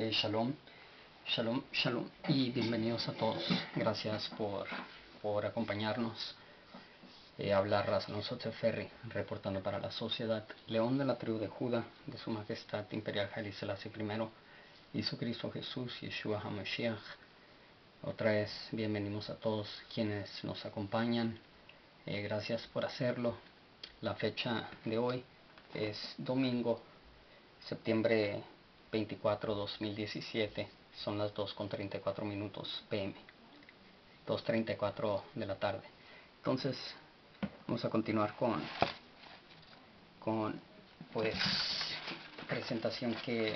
Shalom, shalom, shalom y bienvenidos a todos. Gracias por acompañarnos. Habla Razanoso Teferri, reportando para la sociedad, León de la tribu de Judá, de su majestad imperial Haile Selassie I, y su Cristo Jesús, Yeshua HaMashiach. Otra vez, bienvenidos a todos quienes nos acompañan. Gracias por hacerlo. La fecha de hoy es domingo, septiembre 24, 2017. Son las 2:34 PM, 2:34 de la tarde. Entonces vamos a continuar con pues presentación que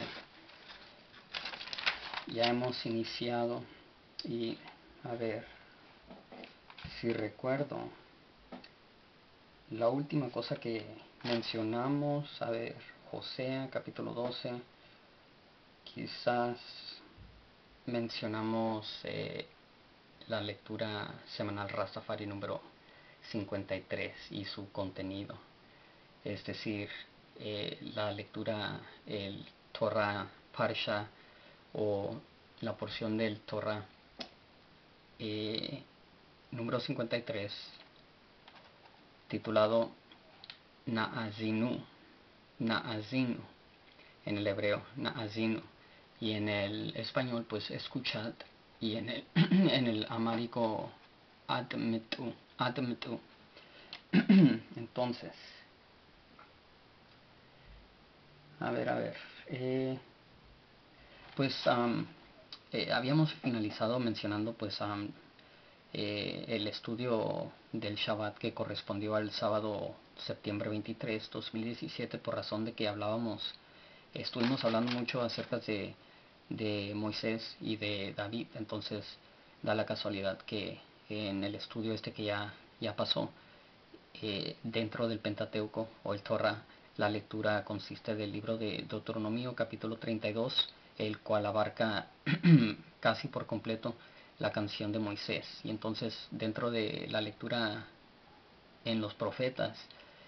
ya hemos iniciado. Y a ver si recuerdo la última cosa que mencionamos. A ver, Josea capítulo 12, quizás mencionamos la lectura semanal Rastafari número 53 y su contenido, es decir, la lectura, el Torah Parsha o la porción del Torah número 53, titulado Naazinu, Naazinu en el hebreo, Naazinu, y en el español pues escuchad, y en el en el amárico Admetu, Admetu. Entonces, a ver, pues habíamos finalizado mencionando pues el estudio del Shabbat, que correspondió al sábado septiembre 23, 2017, por razón de que estuvimos hablando mucho acerca de Moisés y de David. Entonces da la casualidad que en el estudio que ya pasó, dentro del Pentateuco o el Torah, la lectura consiste del libro de Deuteronomio capítulo 32, el cual abarca casi por completo la canción de Moisés. Y entonces dentro de la lectura en los profetas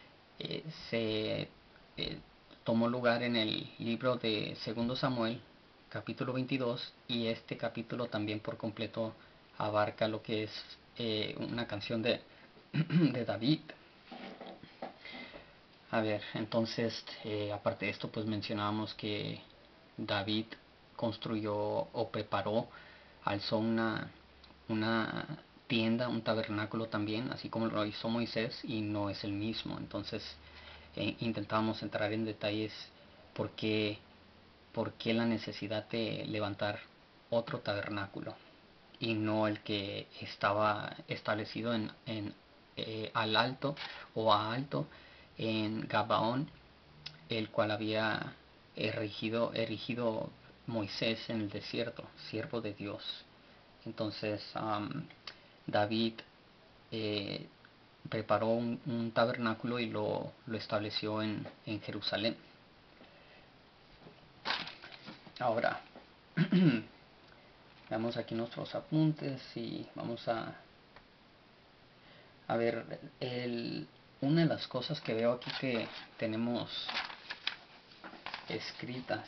se tomó lugar en el libro de Segundo Samuel capítulo 22, y este capítulo también por completo abarca lo que es una canción de David. A ver, entonces, aparte de esto, pues mencionábamos que David construyó o preparó, alzó una tienda, un tabernáculo también, así como lo hizo Moisés, y no es el mismo. Entonces, intentábamos entrar en detalles por qué, por qué la necesidad de levantar otro tabernáculo y no el que estaba establecido al alto o a alto en Gabaón, el cual había erigido Moisés en el desierto, siervo de Dios. Entonces David eh, preparó un tabernáculo y lo estableció en Jerusalén. Ahora veamos aquí nuestros apuntes y vamos a ver una de las cosas que veo aquí que tenemos escritas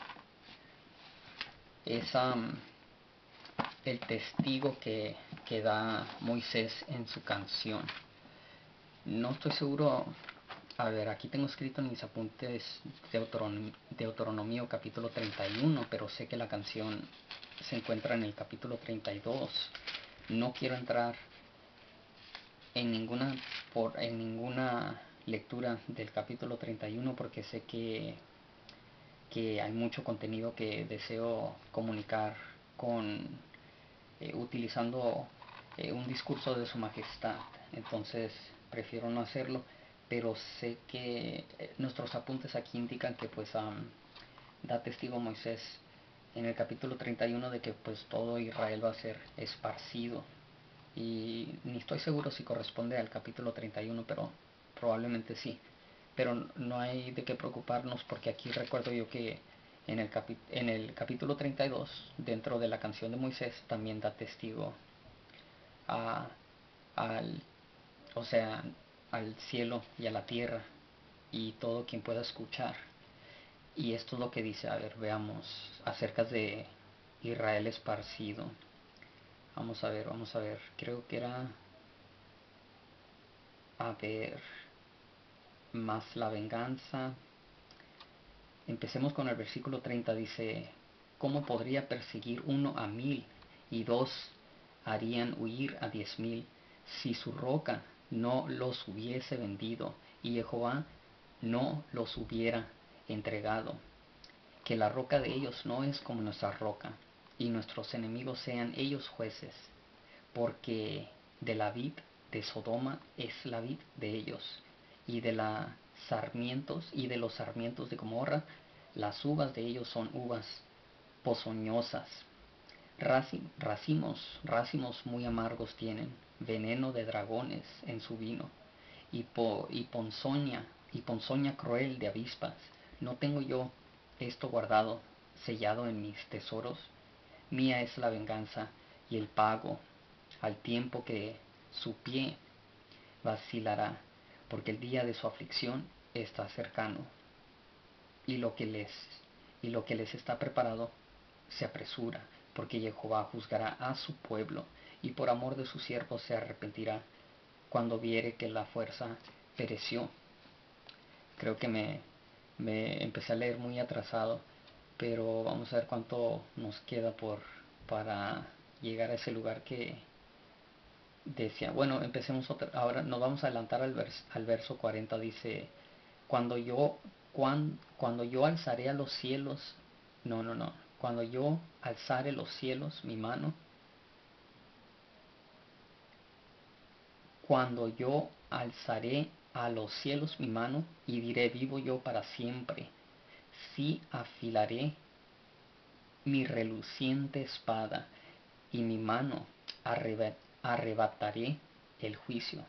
es el testigo que da Moisés en su canción. No estoy seguro. A ver, aquí tengo escrito en mis apuntes Deuteronomio capítulo 31, pero sé que la canción se encuentra en el capítulo 32. No quiero entrar en ninguna lectura del capítulo 31 porque sé que hay mucho contenido que deseo comunicar utilizando un discurso de su majestad. Entonces prefiero no hacerlo, pero sé que nuestros apuntes aquí indican que pues da testigo Moisés en el capítulo 31 de que pues todo Israel va a ser esparcido, y ni estoy seguro si corresponde al capítulo 31, pero probablemente sí. Pero no hay de qué preocuparnos, porque aquí recuerdo yo que en el capítulo 32, dentro de la canción de Moisés, también da testigo al, o sea, al cielo y a la tierra y todo quien pueda escuchar. Y esto es lo que dice, a ver, veamos, acerca de Israel esparcido. Vamos a ver, creo que era, a ver, más la venganza. Empecemos con el versículo 30, dice, ¿cómo podría perseguir uno a 1000 y dos harían huir a 10,000 si su roca no los hubiese vendido y Jehová no los hubiera entregado? Que la roca de ellos no es como nuestra roca y nuestros enemigos sean ellos jueces, porque de la vid de Sodoma es la vid de ellos, y de los sarmientos de Gomorra, las uvas de ellos son uvas ponzoñosas. Racimos muy amargos tienen, veneno de dragones en su vino, y ponzoña cruel de avispas. ¿No tengo yo esto guardado, sellado en mis tesoros? Mía es la venganza y el pago, al tiempo que su pie vacilará, porque el día de su aflicción está cercano, y lo que les está preparado se apresura, porque Jehová juzgará a su pueblo, y por amor de sus siervos se arrepentirá, cuando viere que la fuerza pereció. Creo que me empecé a leer muy atrasado, pero vamos a ver cuánto nos queda para llegar a ese lugar que decía. Bueno, empecemos ahora, nos vamos a adelantar al verso 40, dice, cuando yo alzaré a los cielos, no, cuando yo alzare los cielos mi mano, cuando yo alzaré a los cielos mi mano y diré, vivo yo para siempre, sí afilaré mi reluciente espada y mi mano arrebataré el juicio,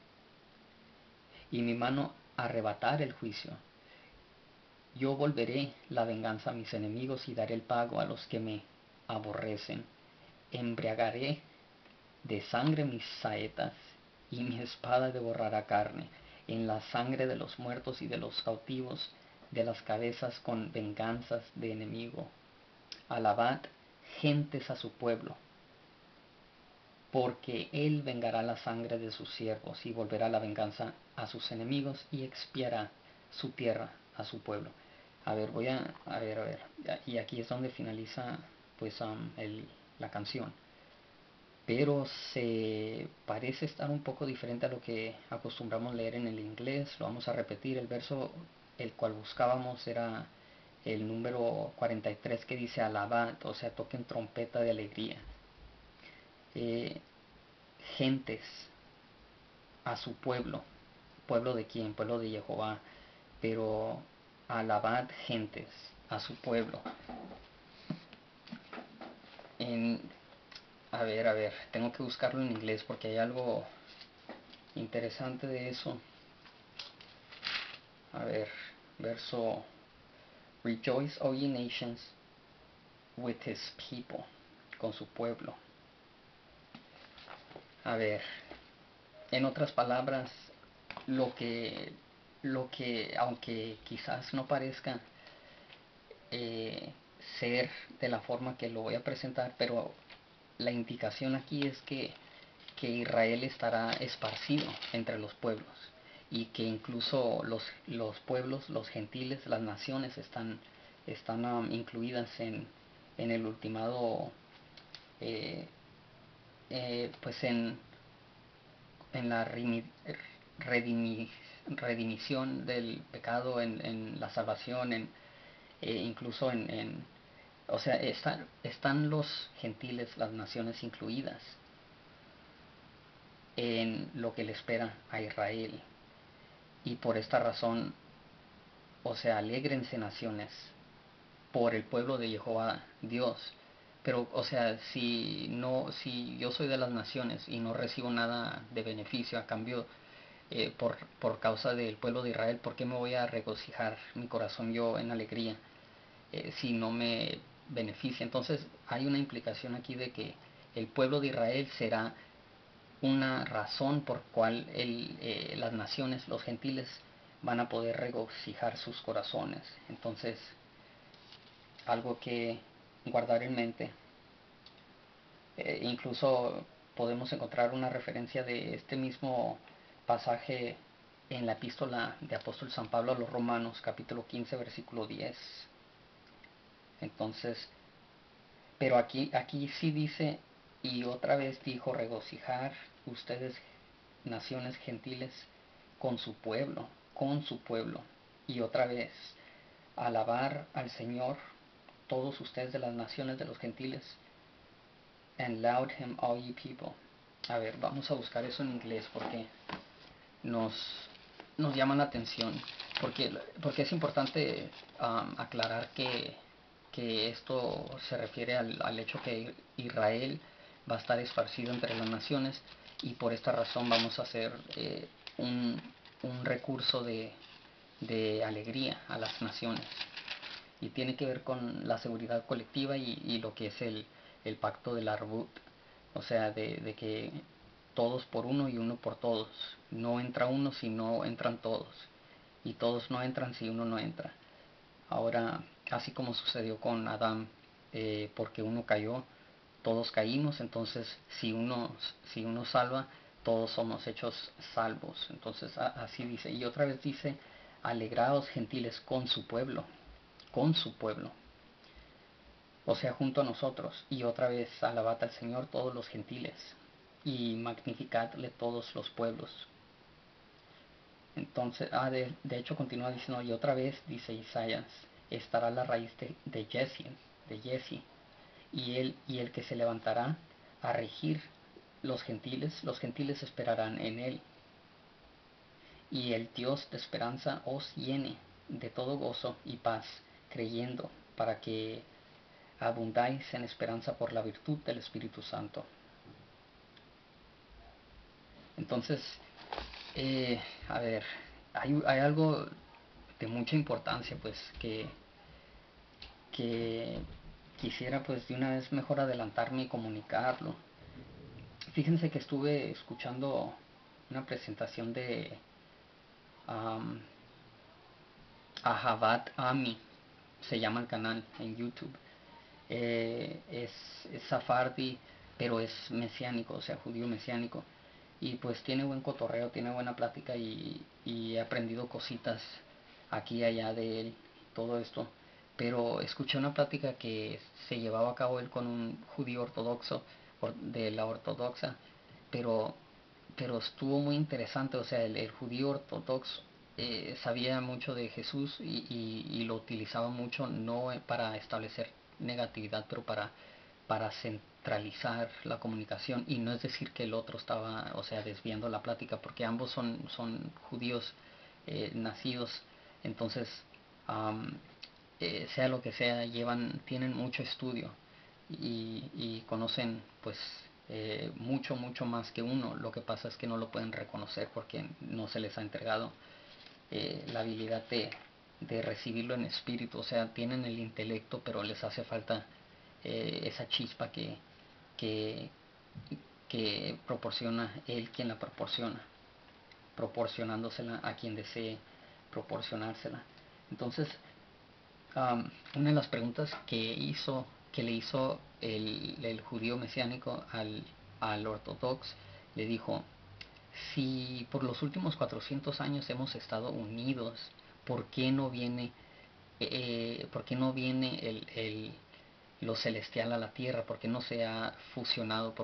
y mi mano arrebatar el juicio. Yo volveré la venganza a mis enemigos y daré el pago a los que me aborrecen. Embriagaré de sangre mis saetas, y mi espada devorará carne, en la sangre de los muertos y de los cautivos, de las cabezas con venganzas de enemigo. Alabad, gentes, a su pueblo, porque él vengará la sangre de sus siervos y volverá la venganza a sus enemigos y expiará su tierra a su pueblo. A ver, a ver, y aquí es donde finaliza pues la canción. Pero se parece estar un poco diferente a lo que acostumbramos leer en el inglés. Lo vamos a repetir. El verso el cual buscábamos era el número 43, que dice alabad, o sea, toquen trompeta de alegría. Eh, Gentes, a su pueblo. ¿Pueblo de quién? Pueblo de Jehová. Pero alabad, gentes, a su pueblo. En, a ver, tengo que buscarlo en inglés porque hay algo interesante de eso. A ver, verso, rejoice, O ye nations, with his people, con su pueblo. A ver, en otras palabras, lo que, aunque quizás no parezca eh, ser de la forma que lo voy a presentar, pero la indicación aquí es que Israel estará esparcido entre los pueblos y que incluso los pueblos, los gentiles, las naciones están incluidas en el ultimado, eh, pues en la redimición del pecado, en la salvación, incluso o sea, están los gentiles, las naciones incluidas en lo que le espera a Israel. Y por esta razón, o sea, alégrense naciones por el pueblo de Jehová Dios. Pero, o sea, si yo soy de las naciones y no recibo nada de beneficio a cambio, por causa del pueblo de Israel, ¿por qué me voy a regocijar mi corazón yo en alegría si no me beneficia? Entonces hay una implicación aquí de que el pueblo de Israel será una razón por cual las naciones, los gentiles, van a poder regocijar sus corazones. Entonces algo que guardar en mente. Incluso podemos encontrar una referencia de este mismo pasaje en la epístola de apóstol San Pablo a los Romanos, capítulo 15, versículo 10. Entonces, pero aquí sí dice, y otra vez dijo, regocijar ustedes, naciones gentiles, con su pueblo. Y otra vez, alabar al Señor, todos ustedes de las naciones de los gentiles, and laud him all ye people. A ver, vamos a buscar eso en inglés porque nos, nos llama la atención. Porque es importante aclarar que esto se refiere al hecho que Israel va a estar esparcido entre las naciones, y por esta razón vamos a hacer un recurso de alegría a las naciones, y tiene que ver con la seguridad colectiva y lo que es el pacto del Arbut, o sea, de que todos por uno y uno por todos. No entra uno si no entran todos, y todos no entran si uno no entra. Ahora, así como sucedió con Adán, porque uno cayó, todos caímos. Entonces si uno salva, todos somos hechos salvos. Entonces así dice. Y otra vez dice, alegraos gentiles con su pueblo, o sea, junto a nosotros. Y otra vez, alabad al Señor todos los gentiles, y magnificadle todos los pueblos. Entonces, de hecho continúa diciendo, y otra vez dice Isaías, estará la raíz de Jesse, y el que se levantará a regir los gentiles esperarán en él. Y el Dios de esperanza os llene de todo gozo y paz, creyendo, para que abundáis en esperanza por la virtud del Espíritu Santo. Entonces, a ver, hay algo de mucha importancia, pues, que quisiera, pues, de una vez mejor adelantarme y comunicarlo. Fíjense que estuve escuchando una presentación de um, Ahavat Ami, se llama el canal en YouTube. Es Safardi, pero es mesiánico, o sea, judío mesiánico. Y pues tiene buen cotorreo, tiene buena plática, y he aprendido cositas aquí y allá de él, todo esto. Pero escuché una plática que se llevaba a cabo él con un judío ortodoxo, de la ortodoxa, pero, pero estuvo muy interesante. O sea, el judío ortodoxo sabía mucho de Jesús, y lo utilizaba mucho, no para establecer negatividad, pero para centralizar la comunicación. Y no es decir que el otro estaba, o sea, desviando la plática, porque ambos son judíos nacidos. Entonces, sea lo que sea, tienen mucho estudio, y conocen, pues, mucho más que uno. Lo que pasa es que no lo pueden reconocer porque no se les ha entregado la habilidad de recibirlo en espíritu. O sea, tienen el intelecto, pero les hace falta esa chispa que, que proporciona él, quien la proporciona, proporcionándosela a quien desee proporcionársela. Entonces, una de las preguntas que le hizo el judío mesiánico al ortodox, le dijo, si por los últimos 400 años hemos estado unidos, ¿por qué no viene, lo celestial a la tierra? ¿Por qué no se ha fusionado?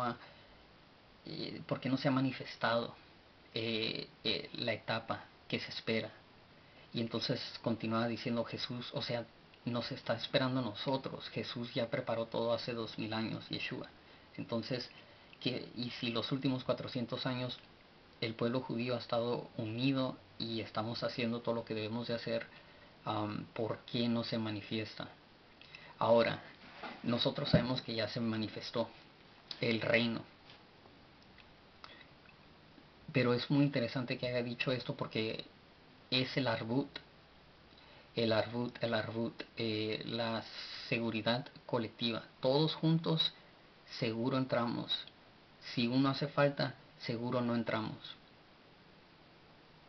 ¿Por qué no se ha manifestado la etapa que se espera? Y entonces continúa diciendo Jesús, o sea, nos está esperando a nosotros. Jesús ya preparó todo hace 2000 años, Yeshua. Entonces, y si los últimos 400 años el pueblo judío ha estado unido y estamos haciendo todo lo que debemos de hacer, ¿por qué no se manifiesta? Ahora, nosotros sabemos que ya se manifestó el reino, pero es muy interesante que haya dicho esto, porque es el arbut, la seguridad colectiva. Todos juntos seguro entramos. Si uno hace falta, seguro no entramos.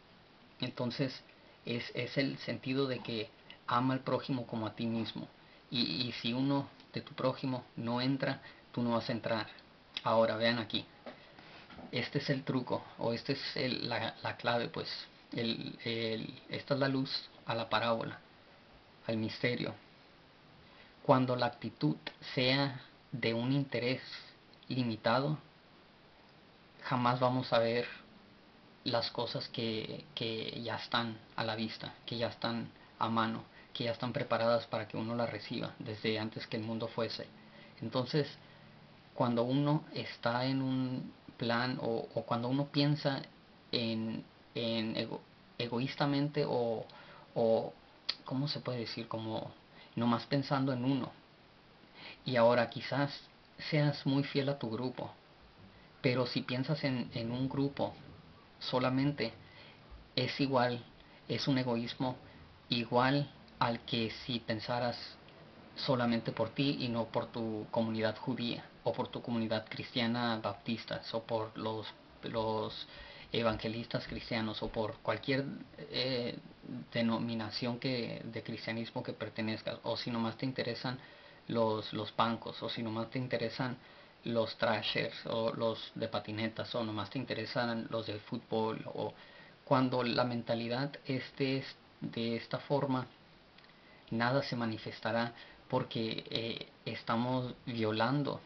Entonces es el sentido de que ama al prójimo como a ti mismo. y si uno de tu prójimo no entra, tú no vas a entrar. Ahora vean aquí, este es el truco, o esta es la clave, pues. Esta es la luz a la parábola, al misterio. Cuando la actitud sea de un interés limitado, jamás vamos a ver las cosas que ya están a la vista, que ya están a mano, que ya están preparadas para que uno las reciba desde antes que el mundo fuese. Entonces, cuando uno está en un plan o cuando uno piensa en egoístamente o, ¿cómo se puede decir? Como nomás pensando en uno. Y ahora quizás seas muy fiel a tu grupo, pero si piensas en un grupo solamente, es igual, es un egoísmo igual al que si pensaras solamente por ti y no por tu comunidad judía o por tu comunidad cristiana baptistas o por los evangelistas cristianos o por cualquier denominación de cristianismo que pertenezcas, o si nomás te interesan los bancos, o si nomás te interesan los trashers o los de patinetas, o nomás te interesan los de fútbol, o cuando la mentalidad esté de esta forma, nada se manifestará porque estamos violando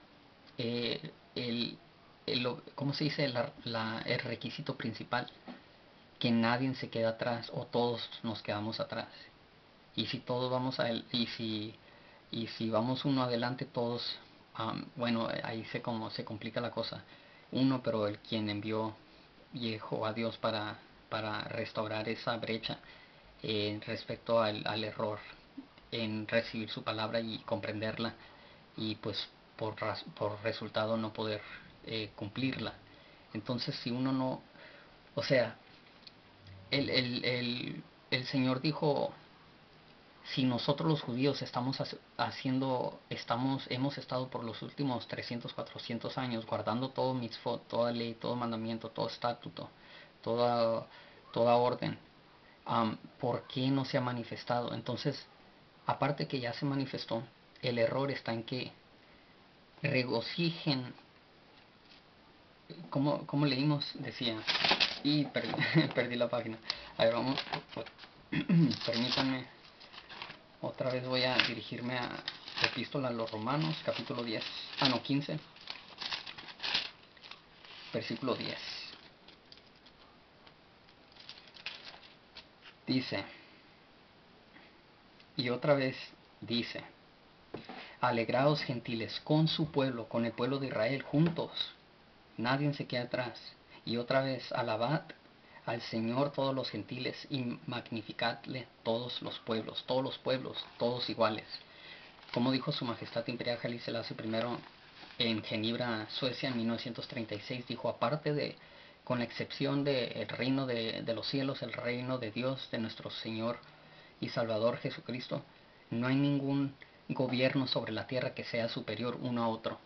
¿cómo se dice? El requisito principal, que nadie se queda atrás o todos nos quedamos atrás. Y si todos vamos a y si vamos uno adelante todos, bueno, ahí como se complica la cosa. Uno, pero el quien envió viejo a Dios para restaurar esa brecha respecto al error en recibir su palabra y comprenderla, y pues por resultado no poder cumplirla. Entonces si uno no, o sea, el Señor dijo, si nosotros los judíos hemos estado por los últimos 300, 400 años guardando todo mitzvot, toda ley, todo mandamiento, todo estatuto, toda, toda orden, ¿por qué no se ha manifestado? Entonces, aparte que ya se manifestó, el error está en que regocijen, como leímos, decía, y perdí, perdí la página. A ver, vamos, permítanme, otra vez voy a dirigirme a Epístola a los Romanos, capítulo 10, no, 15, versículo 10. Dice, y otra vez dice, alegraos gentiles con su pueblo, con el pueblo de Israel, juntos, nadie se queda atrás. Y otra vez, alabad al Señor todos los gentiles y magnificadle todos los pueblos, todos iguales. Como dijo su Majestad Imperial Haile Selassie I en Ginebra, Suecia, en 1936, dijo, aparte de, con la excepción del reino de los cielos, el reino de Dios, de nuestro Señor y Salvador Jesucristo, no hay ningún gobierno sobre la tierra que sea superior uno a otro.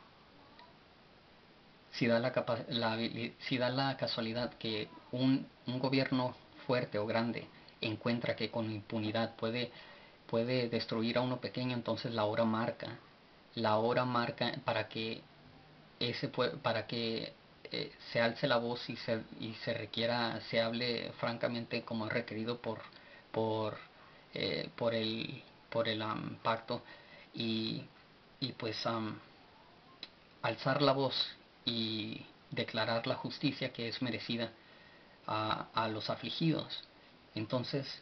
Si da la casualidad que un gobierno fuerte o grande encuentra que con impunidad puede destruir a uno pequeño, entonces la hora marca para que para que se alce la voz y se requiera, se hable francamente como es requerido por, por el pacto, y, y pues alzar la voz y declarar la justicia que es merecida a los afligidos. Entonces,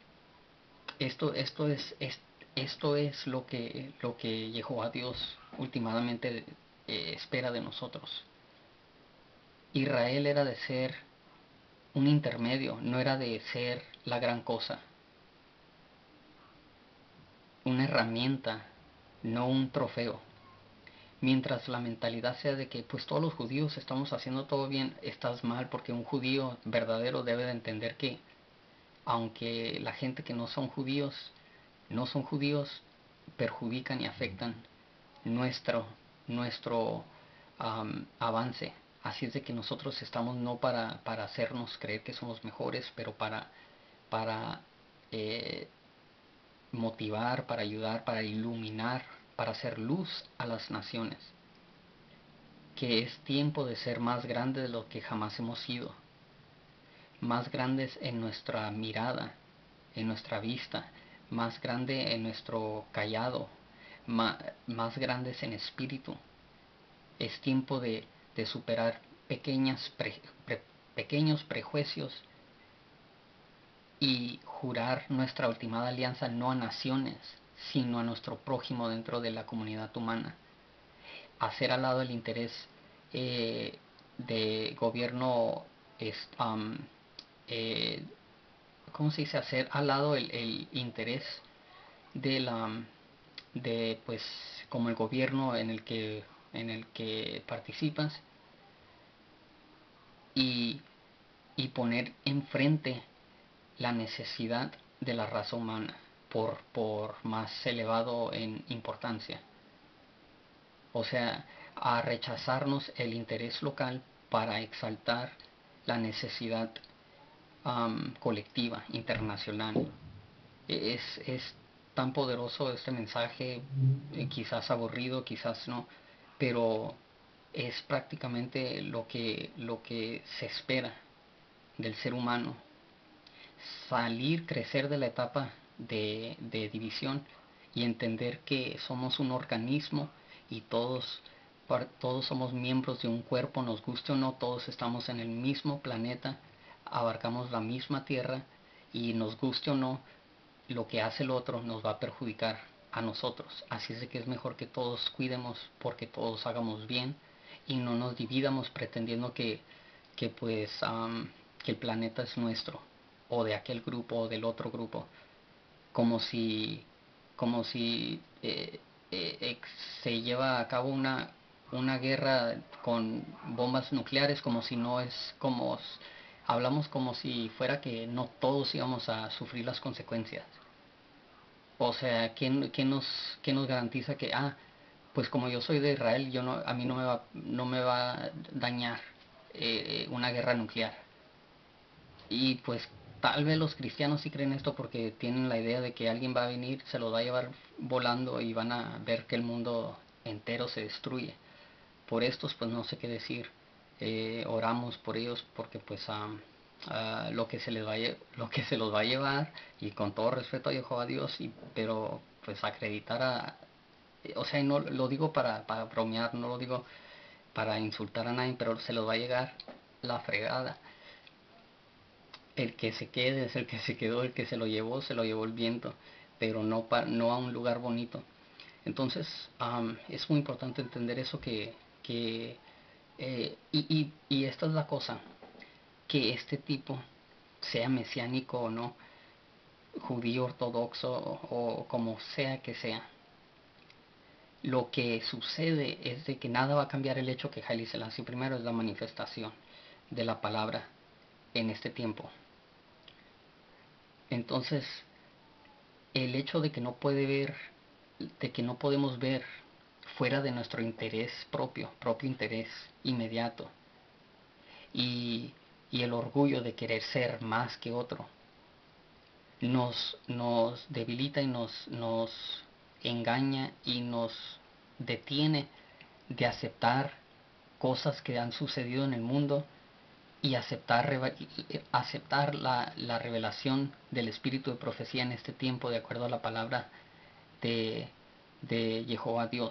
esto es lo que Jehová Dios últimamente espera de nosotros. Israel era de ser un intermedio, no era de ser la gran cosa, una herramienta, no un trofeo. Mientras la mentalidad sea de que pues todos los judíos estamos haciendo todo bien, estás mal, porque un judío verdadero debe de entender que aunque la gente que no son judíos, perjudican y afectan nuestro avance. Así es de que nosotros estamos no para hacernos creer que somos mejores, pero para eh, motivar, para ayudar, para iluminar, para hacer luz a las naciones, que es tiempo de ser más grande de lo que jamás hemos sido, más grandes en nuestra mirada, en nuestra vista, más grande en nuestro callado, más grandes en espíritu. Es tiempo de superar pequeños prejuicios y jurar nuestra ultimada alianza no a naciones, sino a nuestro prójimo dentro de la comunidad humana. Hacer al lado el interés de gobierno, es, eh, ¿cómo se dice? Hacer al lado el interés de la de pues como el gobierno en el que participas, y, y poner enfrente la necesidad de la raza humana por más elevado en importancia. O sea, a rechazarnos el interés local para exaltar la necesidad colectiva, internacional. Es tan poderoso este mensaje, quizás aburrido, quizás no, pero es prácticamente lo que se espera del ser humano. Salir, crecer de la etapa de división y entender que somos un organismo y todos somos miembros de un cuerpo, nos guste o no, todos estamos en el mismo planeta, abarcamos la misma tierra y nos guste o no, lo que hace el otro nos va a perjudicar a nosotros. Así es de que es mejor que todos cuidemos porque todos hagamos bien y no nos dividamos pretendiendo que pues que el planeta es nuestro o de aquel grupo o del otro grupo, como si como si se lleva a cabo una guerra con bombas nucleares, como si no es como hablamos como si fuera que no todos íbamos a sufrir las consecuencias. O sea, quién nos garantiza que, pues como yo soy de Israel, yo no, a mí no me va a dañar una guerra nuclear? Y pues tal vez los cristianos sí creen esto porque tienen la idea de que alguien va a venir, se los va a llevar volando y van a ver que el mundo entero se destruye. Por estos pues no sé qué decir. Oramos por ellos porque pues lo que se les lo que se los va a llevar, y con todo respeto a Jehová Dios, pero pues acreditar o sea, no lo digo para bromear, no lo digo para insultar a nadie, pero se los va a llegar la fregada. El que se quede es el que se quedó, el que se lo llevó el viento, pero no a un lugar bonito. Entonces es muy importante entender eso, que y esta es la cosa, que este tipo, sea mesiánico o no, judío ortodoxo o como sea que sea, lo que sucede es de que nada va a cambiar el hecho que Haile Selassie primero es la manifestación de la palabra en este tiempo. Entonces, el hecho de que de que no podemos ver fuera de nuestro interés propio interés inmediato, y, y el orgullo de querer ser más que otro, nos debilita y nos engaña y nos detiene de aceptar cosas que han sucedido en el mundo y aceptar la revelación del espíritu de profecía en este tiempo de acuerdo a la palabra de, de Jehová Dios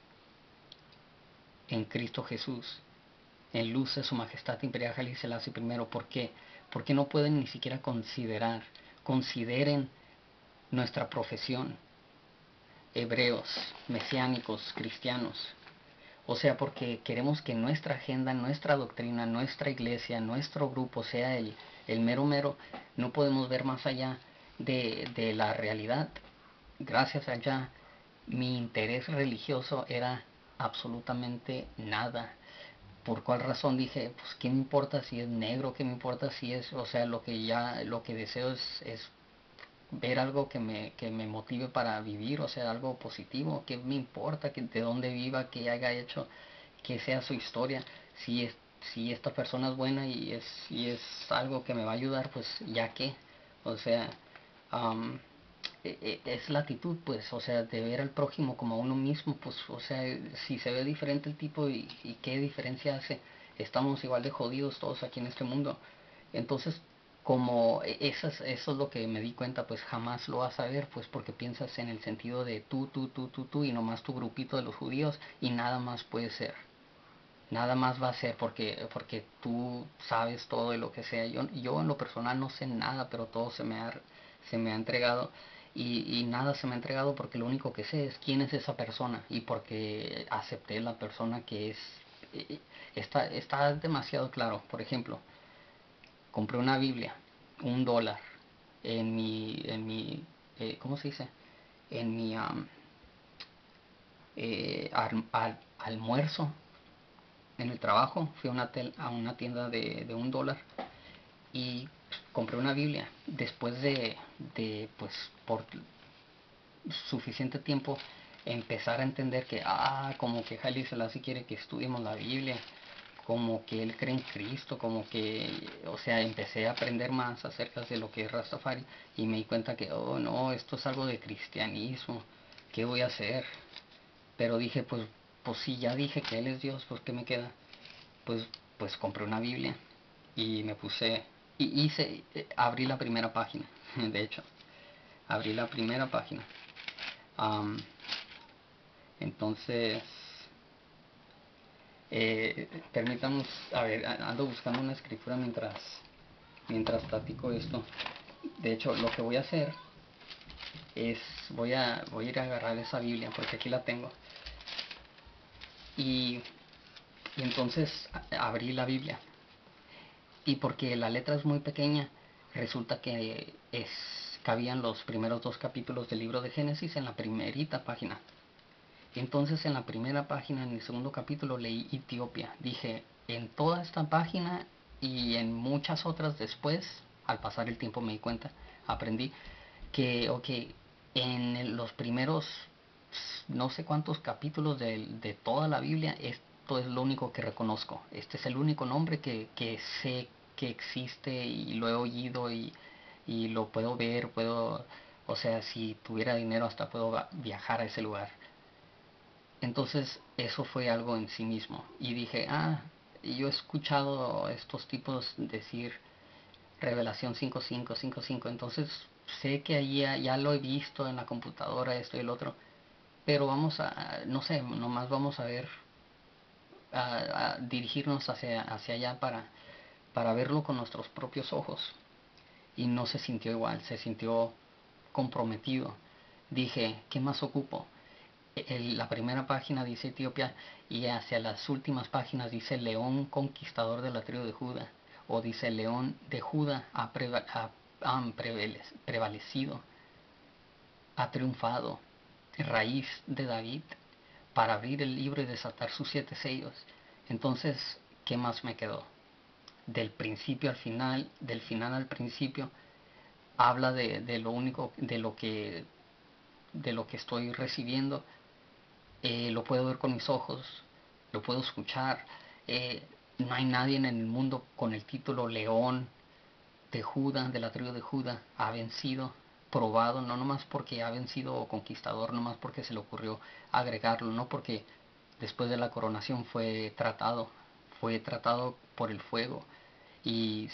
en Cristo Jesús, en luz de su majestad imperial Haile Selassie primero. ¿Por qué? Porque no pueden ni siquiera consideren nuestra profesión, hebreos, mesiánicos, cristianos. O sea, porque queremos que nuestra agenda, nuestra doctrina, nuestra iglesia, nuestro grupo sea el mero mero. No podemos ver más allá de la realidad. Gracias a allá, mi interés religioso era absolutamente nada. ¿Por cuál razón? Dije, pues qué me importa si es negro, qué me importa si es, o sea, lo que deseo es ver algo que me motive para vivir, o sea, algo positivo. ¿Qué me importa de dónde viva, qué haya hecho, que sea su historia? Si si esta persona es buena y es algo que me va a ayudar, pues ya que, o sea, um, es la actitud, pues, o sea, de ver al prójimo como a uno mismo, pues, o sea, si se ve diferente el tipo y qué diferencia hace, estamos igual de jodidos todos aquí en este mundo. Entonces, como eso es lo que me di cuenta, pues jamás lo vas a ver, pues porque piensas en el sentido de tú y nomás tu grupito de los judíos y nada más puede ser. Nada más va a ser porque tú sabes todo de lo que sea. Yo en lo personal no sé nada, pero todo se me ha entregado y nada se me ha entregado porque lo único que sé es quién es esa persona y porque acepté la persona que es. eh, está demasiado claro. Por ejemplo, compré una Biblia, $1 ¿cómo se dice? En mi almuerzo en el trabajo, fui a una tienda de $1 y compré una Biblia. Después pues, por suficiente tiempo, empezar a entender que, como que Haile Selassie quiere que estudiemos la Biblia, como que él cree en Cristo, como que, o sea, empecé a aprender más acerca de lo que es Rastafari y me di cuenta que, oh no, esto es algo de cristianismo, ¿qué voy a hacer? Pero dije, pues si ya dije que Él es Dios, pues ¿qué me queda? Pues, pues compré una Biblia y me puse, y abrí la primera página, de hecho, abrí la primera página. Am, entonces, permítame, a ver, ando buscando una escritura mientras platico esto. De hecho, lo que voy a hacer es, voy a ir a agarrar esa Biblia, porque aquí la tengo. Y, y entonces abrí la Biblia. Y porque la letra es muy pequeña, resulta que cabían los primeros 2 capítulos del libro de Génesis en la primerita página. Entonces en la primera página, en el segundo capítulo, leí Etiopía. Dije, en toda esta página y en muchas otras después, al pasar el tiempo me di cuenta, aprendí que, ok, en los primeros no sé cuántos capítulos de toda la Biblia, esto es lo único que reconozco. Este es el único nombre que sé que existe y lo he oído y lo puedo ver, o sea, si tuviera dinero hasta puedo viajar a ese lugar. Entonces eso fue algo en sí mismo. Y dije, yo he escuchado estos tipos decir Revelación 5.5, entonces sé que ahí ya lo he visto en la computadora, esto y el otro, pero vamos no sé, nomás vamos a ver, a dirigirnos hacia allá para verlo con nuestros propios ojos. Y no se sintió igual, se sintió comprometido. Dije, ¿qué más ocupo? La primera página dice Etiopía y hacia las últimas páginas dice León conquistador de la tribu de Judá, o dice León de Judá ha prevalecido, ha triunfado, raíz de David, para abrir el libro y desatar sus 7 sellos. Entonces, ¿qué más me quedó? Del principio al final, del final al principio, habla de lo único, de lo que estoy recibiendo. Lo puedo ver con mis ojos, lo puedo escuchar. No hay nadie en el mundo con el título León de Judá, de la tribu de Judá, ha vencido, probado, no nomás porque ha vencido conquistador, no nomás porque se le ocurrió agregarlo, no porque después de la coronación fue tratado por el fuego y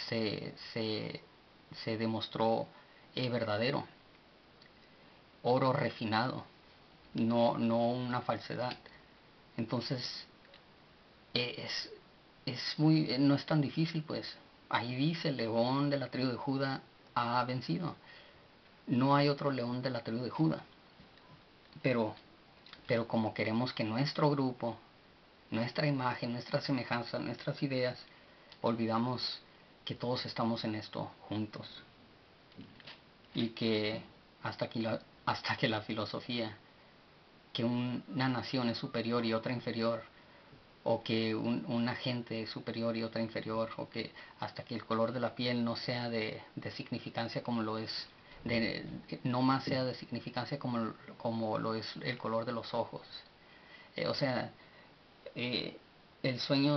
se demostró verdadero, oro refinado, no una falsedad. Entonces, es, no es tan difícil, pues. Ahí dice, el león de la tribu de Judá ha vencido. No hay otro león de la tribu de Judá. Pero, pero como queremos que nuestro grupo, nuestra imagen, nuestra semejanza, nuestras ideas, olvidamos que todos estamos en esto juntos. Y que hasta que la filosofía, que una nación es superior y otra inferior, o que una gente es superior y otra inferior, o que hasta que el color de la piel no sea de significancia como lo es, no más sea de significancia como lo es el color de los ojos. O sea, eh, el sueño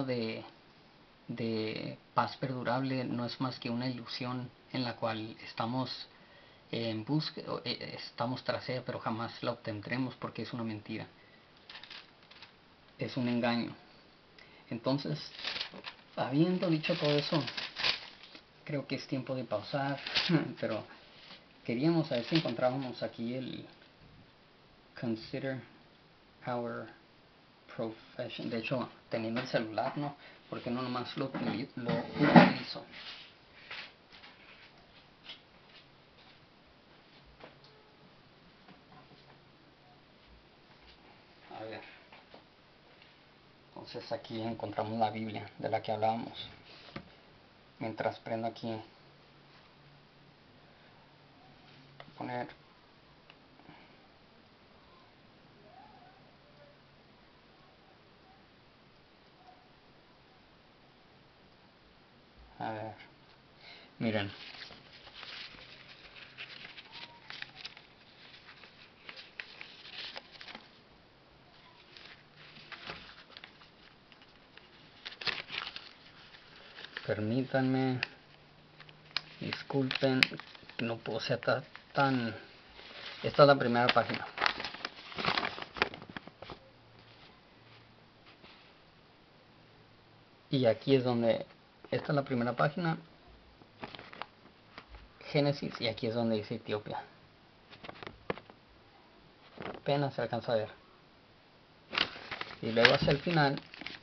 de paz perdurable no es más que una ilusión en la cual estamos estamos tras ella, pero jamás la obtendremos porque es una mentira, es un engaño. Entonces, habiendo dicho todo eso, creo que es tiempo de pausar, pero queríamos a ver si encontrábamos aquí el Consider Our Profession. De hecho, teniendo el celular, ¿no? Porque no nomás lo utilizo. A ver. Entonces aquí encontramos la Biblia de la que hablábamos. Mientras prendo aquí, poner a ver, miren, permítanme, disculpen, no puedo ser tan... Esta es la primera página. Y aquí es donde, esta es la primera página, Génesis, y aquí es donde dice Etiopía. Apenas se alcanza a ver. Y luego hacia el final,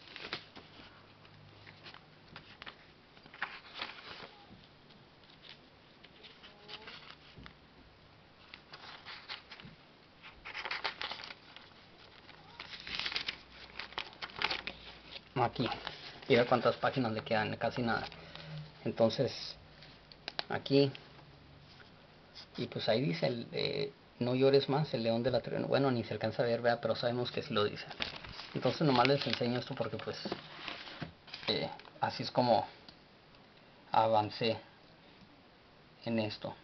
aquí, mira cuántas páginas le quedan, casi nada. Entonces, aquí, y pues ahí dice no llores más, el león de la tribu. Bueno, ni se alcanza a ver, ¿verdad? Pero sabemos que sí lo dice. Entonces nomás les enseño esto porque pues así es como avancé en esto.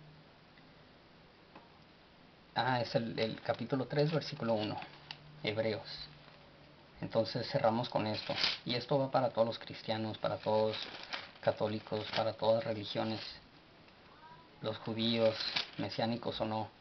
Es el capítulo 3, versículo 1, Hebreos. Entonces cerramos con esto. Y esto va para todos los cristianos, para todos católicos, para todas religiones, los judíos, mesiánicos o no.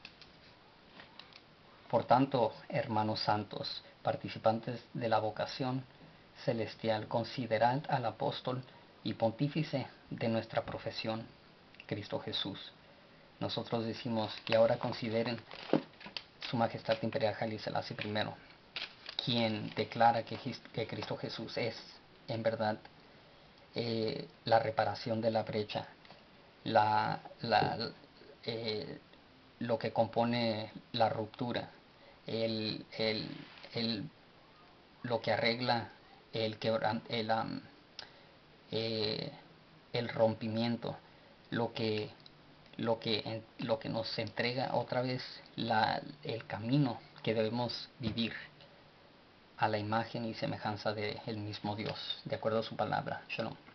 Por tanto, hermanos santos, participantes de la vocación celestial, considerad al apóstol y pontífice de nuestra profesión, Cristo Jesús. Nosotros decimos, y ahora consideren su majestad imperial Haile Selassie I, quien declara que Cristo Jesús es, en verdad, la reparación de la brecha, lo que compone la ruptura, el, el, el, lo que arregla el el rompimiento, lo que, lo que nos entrega otra vez el camino que debemos vivir a la imagen y semejanza del mismo Dios, de acuerdo a su palabra. Shalom.